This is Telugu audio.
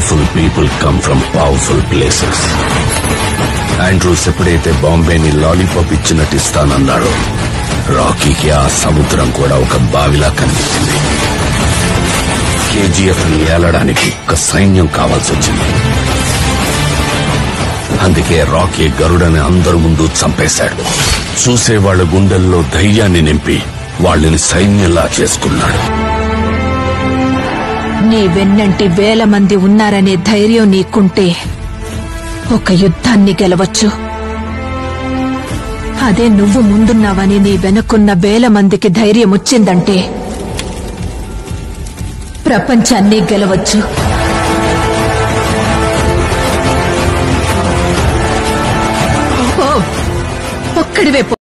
Powerful people come from powerful places. Andrews ఎప్పుడైతే బాంబేని లాలీపాప్ ఇచ్చినట్టు ఇస్తానన్నాడో, రాకీకి ఆ సముద్రం కూడా ఒక బావిలా కనిపించింది. కేజీఎఫ్ ని ఏలడానికి ఒక సైన్యం కావాల్సి వచ్చింది. అందుకే రాకీ గరుడని అందరి ముందు చంపేశాడు. చూసేవాళ్ల గుండెల్లో ధైర్యాన్ని నింపి వాళ్ళని సైన్యంలా చేసుకున్నాడు. నీ వెన్నంటి 1000 మంది ఉన్నారనే ధైర్యం నీకుంటే ఒక యుద్ధాన్ని గెలవచ్చు. అదే నువ్వు ముందున్నావని నీ వెనుకున్న 1000 మందికి ధైర్యం వచ్చిందంటే ప్రపంచాన్ని గెలవచ్చు. ఒక్కడివే